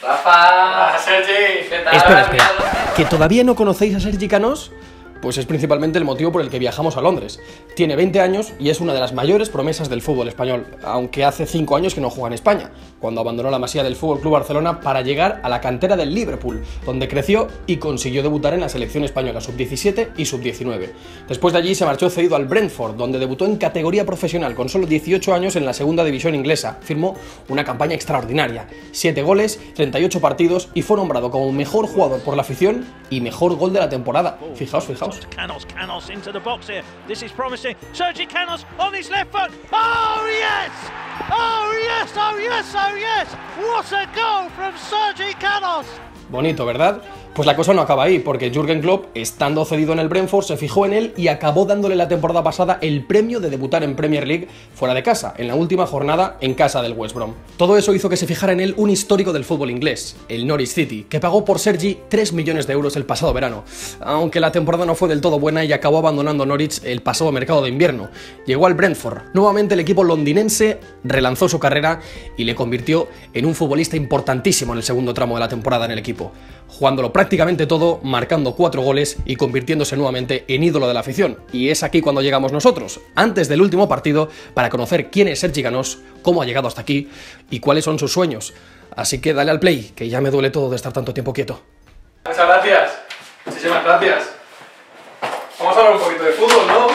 Rafa, Sergi, ¿qué tal? Espera. ¿Que todavía no conocéis a Sergi Canós? Pues es principalmente el motivo por el que viajamos a Londres. Tiene 20 años y es una de las mayores promesas del fútbol español, aunque hace 5 años que no juega en España, cuando abandonó la masía del FC Barcelona para llegar a la cantera del Liverpool, donde creció y consiguió debutar en la selección española sub-17 y sub-19. Después de allí se marchó cedido al Brentford, donde debutó en categoría profesional con solo 18 años en la segunda división inglesa. Firmó una campaña extraordinaria, 7 goles, 38 partidos y fue nombrado como mejor jugador por la afición y mejor gol de la temporada. Fijaos. Canos into the box here. This is promising. Sergi Canos on his left foot. Oh yes! Oh yes! Oh yes! Oh yes! What a goal from Sergi Canos! Bonito, ¿verdad? Pues la cosa no acaba ahí, porque Jürgen Klopp, estando cedido en el Brentford, se fijó en él y acabó dándole la temporada pasada el premio de debutar en Premier League fuera de casa, en la última jornada en casa del West Brom. Todo eso hizo que se fijara en él un histórico del fútbol inglés, el Norwich City, que pagó por Sergi 3 millones de euros el pasado verano, aunque la temporada no fue del todo buena y acabó abandonando Norwich el pasado mercado de invierno. Llegó al Brentford. Nuevamente el equipo londinense relanzó su carrera y le convirtió en un futbolista importantísimo en el segundo tramo de la temporada en el equipo, jugándolo prácticamente todo, marcando 4 goles y convirtiéndose nuevamente en ídolo de la afición. Y es aquí cuando llegamos nosotros, antes del último partido, para conocer quién es Sergi Canós, cómo ha llegado hasta aquí y cuáles son sus sueños. Así que dale al play, que ya me duele todo de estar tanto tiempo quieto. Muchas gracias, muchísimas gracias. Vamos a hablar un poquito de fútbol, ¿no?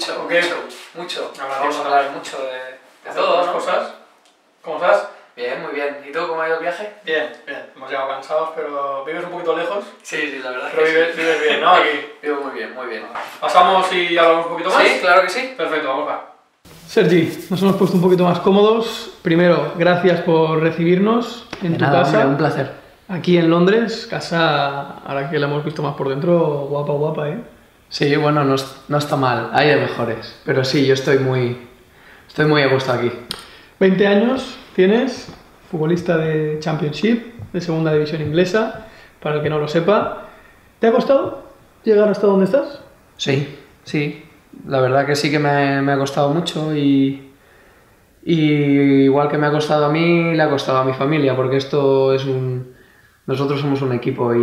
Mucho. Hablaremos. Vamos a hablar mucho de todo, Las ¿no? cosas. ¿Cómo estás? Bien, muy bien. ¿Y tú cómo ha ido el viaje? Bien. Hemos llegado cansados, pero vives un poquito lejos. Sí, la verdad Pero que sí. vives bien, ¿no? Aquí. Vivo muy bien. ¿Pasamos y hablamos un poquito más? Sí, claro que sí. Perfecto, vamos a. Sergi, nos hemos puesto un poquito más cómodos. Primero, gracias por recibirnos en tu casa. Hombre, un placer. Aquí en Londres, casa, ahora que la hemos visto más por dentro, guapa, ¿eh? Sí, bueno, no está mal, hay de mejores, pero sí, yo estoy muy a gusto aquí. 20 años tienes, futbolista de Championship, de segunda división inglesa, para el que no lo sepa. ¿Te ha costado llegar hasta donde estás? Sí, la verdad que sí que me ha costado mucho y igual que me ha costado a mí, le ha costado a mi familia, porque nosotros somos un equipo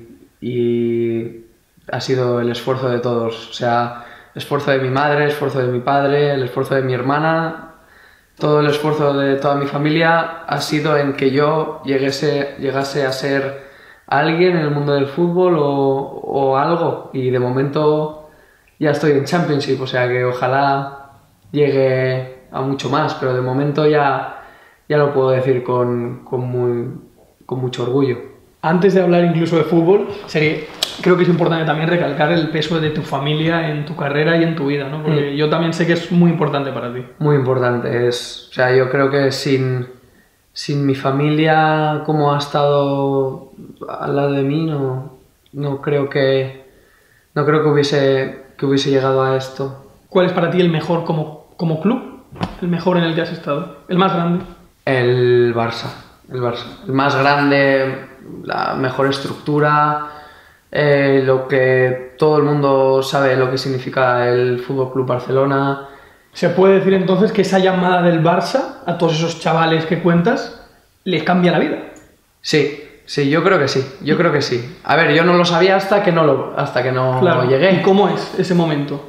y ha sido el esfuerzo de todos, o sea, el esfuerzo de mi madre, el esfuerzo de mi padre, el esfuerzo de mi hermana, todo el esfuerzo de toda mi familia ha sido en que yo llegase a ser alguien en el mundo del fútbol o algo, y de momento ya estoy en Championship, o sea que ojalá llegue a mucho más, pero de momento ya lo puedo decir con mucho orgullo. Antes de hablar incluso de fútbol, creo que es importante también recalcar el peso de tu familia en tu carrera y en tu vida, ¿no? Porque yo también sé que es muy importante para ti. Muy importante, o sea, yo creo que sin mi familia como ha estado al lado de mí, no creo que hubiese llegado a esto. ¿Cuál es para ti el mejor como club? ¿El mejor en el que has estado? ¿El más grande? El Barça. El más grande, la mejor estructura, lo que todo el mundo sabe lo que significa el FC Barcelona. ¿Se puede decir entonces que esa llamada del Barça a todos esos chavales que cuentas les cambia la vida? Sí, yo creo que sí. A ver, yo no lo sabía hasta que no Claro. llegué. ¿Y cómo es ese momento?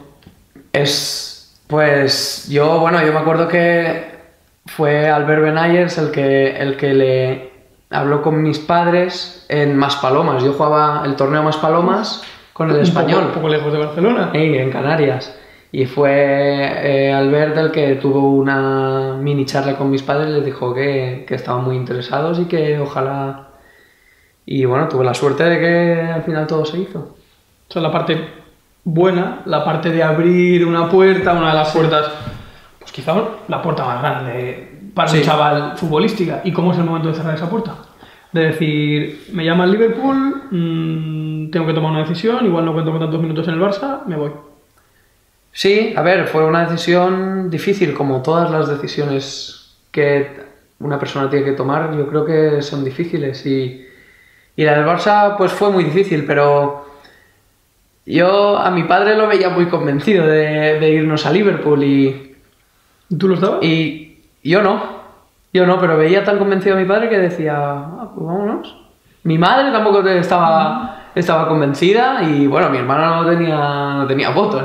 Pues yo me acuerdo que fue Albert Benayers el que le habló con mis padres en Maspalomas. Yo jugaba el torneo Maspalomas con el Español. Un poco lejos de Barcelona. En Canarias. Y fue Albert el que tuvo una mini charla con mis padres, les dijo que estaban muy interesados y que ojalá... Y bueno, tuve la suerte de que al final todo se hizo. O sea, la parte buena, la parte de abrir una puerta, una de las puertas, pues quizá la puerta más grande para un chaval futbolística. ¿Y cómo es el momento de cerrar esa puerta? De decir, me llama el Liverpool, tengo que tomar una decisión, igual no cuento con tantos minutos en el Barça, me voy. Sí, a ver, fue una decisión difícil, como todas las decisiones que una persona tiene que tomar, yo creo que son difíciles y la del Barça pues fue muy difícil, pero yo a mi padre lo veía muy convencido de irnos a Liverpool y... ¿Tú lo estabas? Y yo no. Yo no, pero veía tan convencido a mi padre que decía, ah, pues vámonos. Mi madre tampoco estaba convencida y bueno, mi hermana no tenía voto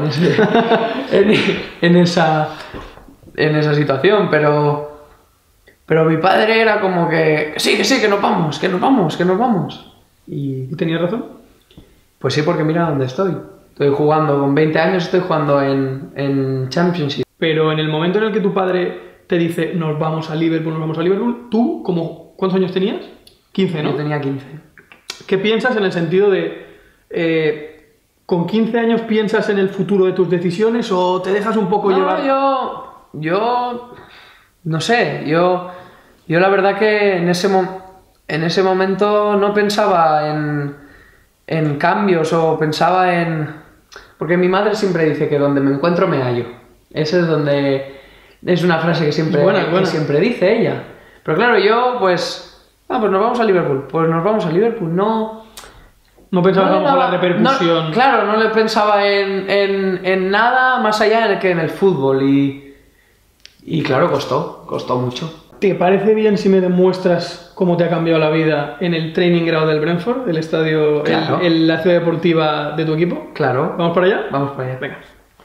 en esa situación, pero mi padre era como que sí, que nos vamos. ¿Y tenías razón? Pues sí, porque mira dónde estoy. Estoy jugando, con 20 años estoy jugando en Championship. Pero en el momento en el que tu padre te dice nos vamos a Liverpool, tú, ¿cuántos años tenías? 15, ¿no? Yo tenía 15. ¿Qué piensas en el sentido de... ¿con 15 años piensas en el futuro de tus decisiones o te dejas un poco llevar? Yo no sé, yo la verdad que en ese momento no pensaba en cambios o pensaba en... Porque mi madre siempre dice que donde me encuentro me hallo. Ese es donde... Es una frase que siempre, que siempre dice ella. Pero claro, yo pues nos vamos a Liverpool. Pues nos vamos a Liverpool, no... No pensabas a lo mejor la repercusión. Claro, no le pensaba en nada más allá que en el fútbol y claro, costó mucho. ¿Te parece bien si me demuestras cómo te ha cambiado la vida en el training ground del Brentford, el estadio, claro, la ciudad deportiva de tu equipo? Claro. ¿Vamos para allá? Vamos para allá. Venga.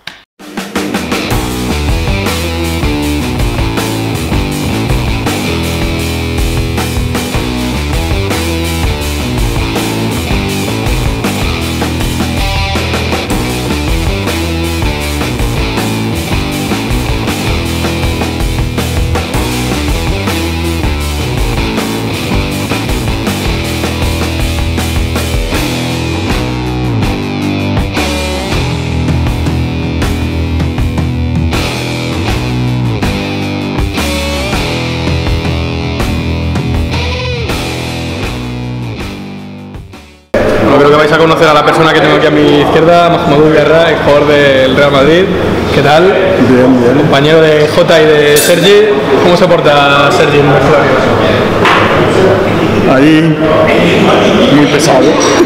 Creo que vais a conocer a la persona que tengo aquí a mi izquierda, Mahmoud Guerra, el jugador del Real Madrid. ¿Qué tal? Bien. Compañero de Jota y de Sergi. ¿Cómo se porta Sergi en el vestuario? Ahí, muy pesado.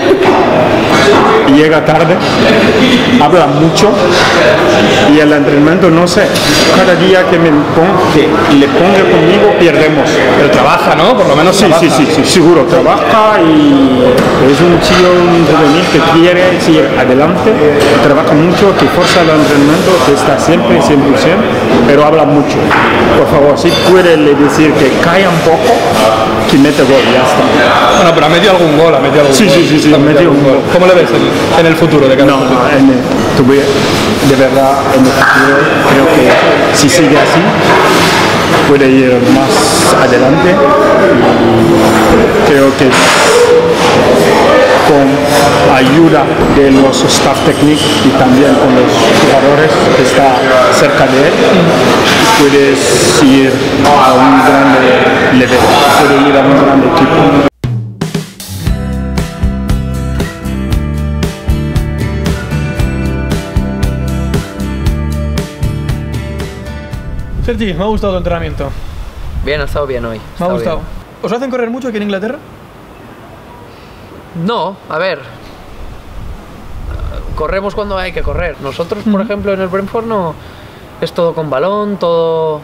Llega tarde, habla mucho y el entrenamiento, no sé, cada día que le ponga conmigo pierdemos. Pero trabaja, ¿no? Por lo menos Sí, trabaja. sí, seguro, trabaja y es un tío, un juvenil que quiere ir adelante, trabaja mucho, que forza el entrenamiento, que está siempre 100%, pero habla mucho. Por favor, si puede le decir que calla un poco, que mete gol, ya está. Bueno, pero ha metido algún gol, Sí, ha metido un gol. ¿Cómo le ves en el futuro de cara al futuro? De verdad, en el futuro creo que si sigue así puede ir más adelante y creo que con ayuda de los staff técnicos y también con los jugadores que está cerca de él puedes ir a un gran nivel, puede ir a un gran equipo. Sergi, me ha gustado tu entrenamiento. Bien, ha estado bien hoy. Me ha gustado. ¿Os hacen correr mucho aquí en Inglaterra? No, a ver. Corremos cuando hay que correr. Nosotros, por ejemplo, en el Brentford no es todo con balón, todo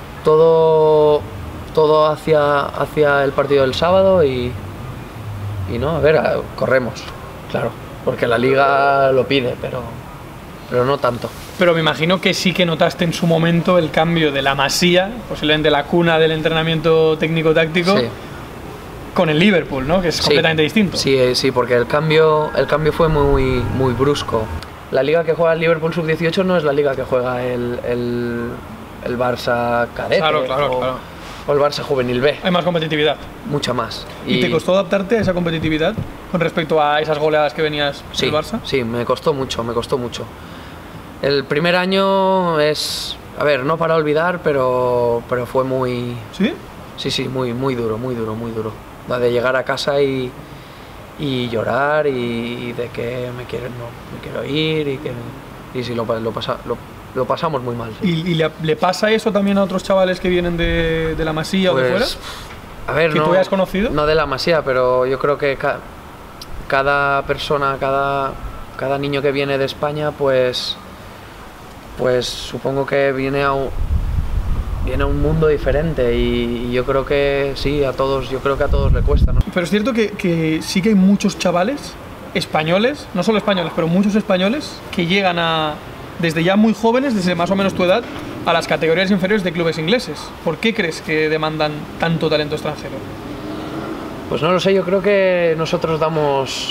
hacia el partido del sábado y no, a ver, corremos, claro, porque la liga lo pide, pero no tanto. Pero me imagino que sí que notaste en su momento el cambio de la Masía, posiblemente la cuna del entrenamiento técnico-táctico, Sí. con el Liverpool, ¿no? Que es completamente distinto. Sí, porque el cambio fue muy brusco. La liga que juega el Liverpool Sub-18 no es la liga que juega el Barça cadete Claro. o el Barça Juvenil B. Hay más competitividad. Mucha más. ¿Y te costó adaptarte a esa competitividad con respecto a esas goleadas que venías del Barça? Sí, me costó mucho. El primer año es, a ver, no para olvidar, pero fue muy... ¿Sí? Sí, muy duro. La de llegar a casa y llorar y de que me quiero ir y sí, lo pasamos muy mal. Sí. ¿Y le pasa eso también a otros chavales que vienen de la Masía o de fuera? A ver, ¿Que tú hayas conocido? No de la Masía, pero yo creo que cada persona, cada niño que viene de España, pues supongo que viene viene a un mundo diferente y yo creo que sí, yo creo que a todos le cuesta, ¿no? Pero es cierto que sí que hay muchos chavales españoles, no solo españoles, pero muchos españoles que llegan desde ya muy jóvenes, desde más o menos tu edad, a las categorías inferiores de clubes ingleses. ¿Por qué crees que demandan tanto talento extranjero? Pues no lo sé, yo creo que nosotros damos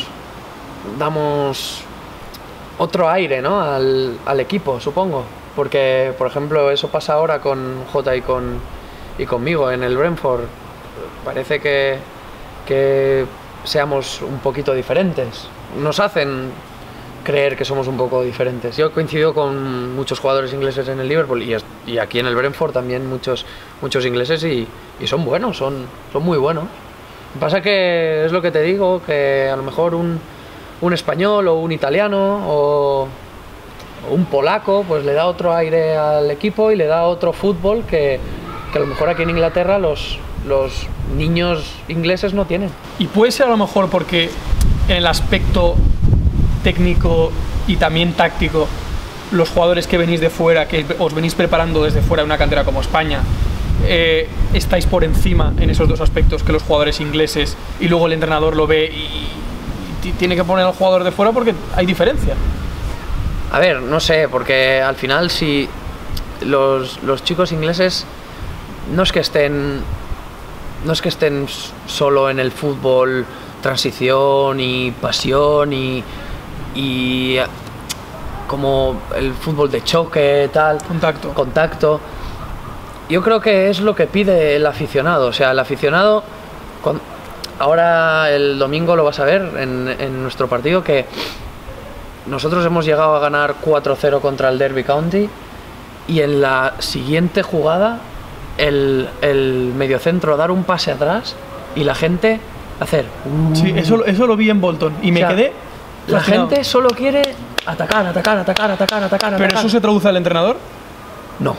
otro aire, ¿no? al equipo, supongo. Porque, por ejemplo, eso pasa ahora con Jota y conmigo en el Brentford. Parece que seamos un poquito diferentes. Nos hacen creer que somos un poco diferentes. Yo coincido con muchos jugadores ingleses en el Liverpool y aquí en el Brentford también muchos ingleses y son buenos, son muy buenos. Lo que pasa que es lo que te digo, que a lo mejor un español o un italiano o un polaco pues le da otro aire al equipo y le da otro fútbol que a lo mejor aquí en Inglaterra los niños ingleses no tienen. Y puede ser a lo mejor porque en el aspecto técnico y también táctico, los jugadores que venís de fuera, que os venís preparando desde fuera de una cantera como España, estáis por encima en esos dos aspectos que los jugadores ingleses, y luego el entrenador lo ve y tiene que poner al jugador de fuera porque hay diferencia. A ver, no sé, porque al final si los chicos ingleses no es que estén solo en el fútbol transición y pasión y como el fútbol de choque, tal, contacto. Yo creo que es lo que pide el aficionado. O sea, el aficionado, ahora el domingo lo vas a ver en nuestro partido, que nosotros hemos llegado a ganar 4-0 contra el Derby County y en la siguiente jugada el mediocentro dar un pase atrás y la gente hacer... Sí, eso lo vi en Bolton y me quedé... La gente solo quiere atacar. ¿Pero eso se traduce al entrenador? No.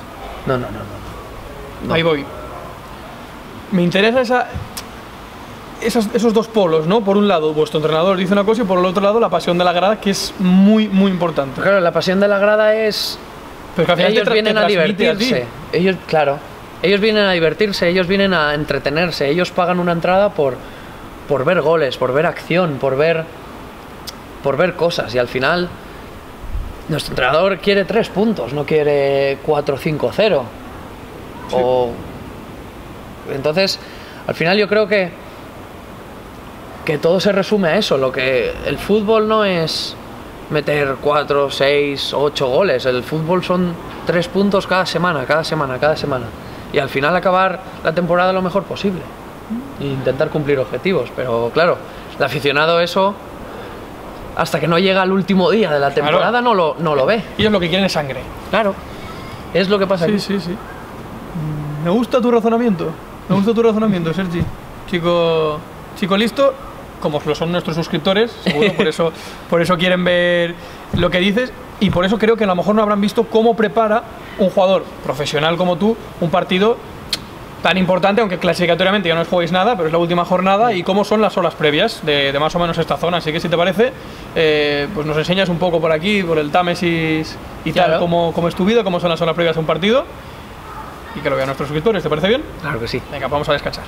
Ahí voy. Me interesa esos dos polos, ¿no? Por un lado, vuestro entrenador dice una cosa y por el otro lado, la pasión de la grada, que es muy, muy importante. Claro, la pasión de la grada es... Pero que al final ellos vienen a divertirse. Ellos vienen a divertirse, ellos vienen a entretenerse. Ellos pagan una entrada por ver goles, por ver acción, por ver cosas. Y al final, nuestro entrenador quiere 3 puntos, no quiere 4-5-0. Sí. Entonces, al final yo creo que todo se resume a eso. El fútbol no es meter 4, 6, 8 goles. El fútbol son 3 puntos cada semana. Y al final acabar la temporada lo mejor posible. E intentar cumplir objetivos. Pero claro, el aficionado eso, hasta que no llega al último día de la temporada, no lo ve. Ellos lo que quieren es sangre. Claro, es lo que pasa aquí. Sí. Me gusta tu razonamiento, Sergi. Chico listo, como lo son nuestros suscriptores, seguro, por eso quieren ver lo que dices, y por eso creo que a lo mejor no habrán visto cómo prepara un jugador profesional como tú un partido tan importante, aunque clasificatoriamente ya no os juguéis nada, pero es la última jornada, y cómo son las horas previas de más o menos esta zona. Así que si te parece, pues nos enseñas un poco por aquí, por el Támesis y claro, tal, cómo es tu vida, cómo son las horas previas a un partido, y que lo vean nuestros suscriptores. ¿Te parece bien? Claro que sí. Venga, vamos a descansar.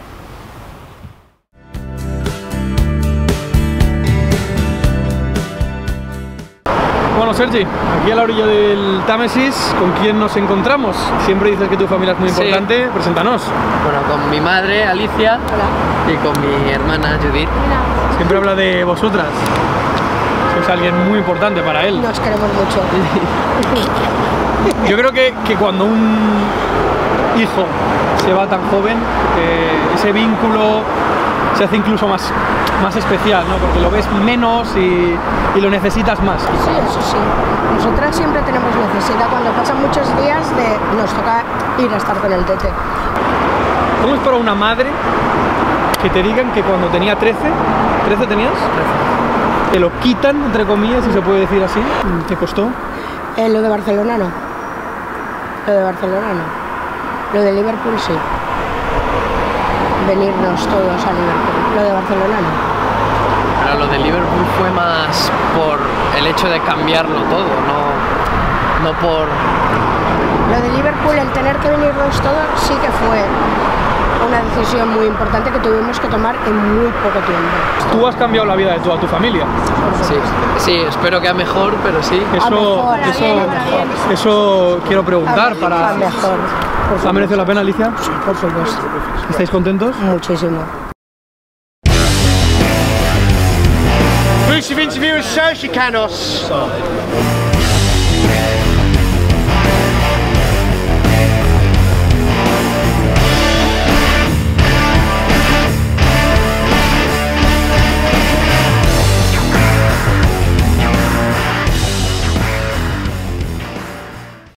Bueno, Sergi, aquí a la orilla del Támesis, ¿con quién nos encontramos? Siempre dices que tu familia es muy importante, preséntanos. Bueno, con mi madre, Alicia. Hola. Y con mi hermana, Judith. Hola. Siempre habla de vosotras. Sois alguien muy importante para él. Nos queremos mucho. Yo creo que cuando un hijo se va tan joven, ese vínculo se hace incluso más especial, ¿no? Porque lo ves menos y lo necesitas más. Sí, eso sí. Nosotras siempre tenemos necesidad. Cuando pasan muchos días, nos toca ir a estar con el tete. ¿Cómo es para una madre que te digan que cuando tenía 13 tenías? 13. Te lo quitan, entre comillas, si se puede decir así? ¿Te costó? Lo de Barcelona no. Lo de Liverpool sí. Venirnos todos a Liverpool. Lo de Barcelona no. Pero lo de Liverpool fue más por el hecho de cambiarlo todo, no por... Lo de Liverpool, el tener que venirnos todos, sí que fue una decisión muy importante que tuvimos que tomar en muy poco tiempo. Tú has cambiado la vida de toda tu familia. Sí, espero que a mejor, pero sí. Eso quiero preguntar. A mejor. ¿Ha merecido la pena, Alicia? Por supuesto. ¿Estáis contentos? Muchísimo. Exclusive interview with Sergio Canos.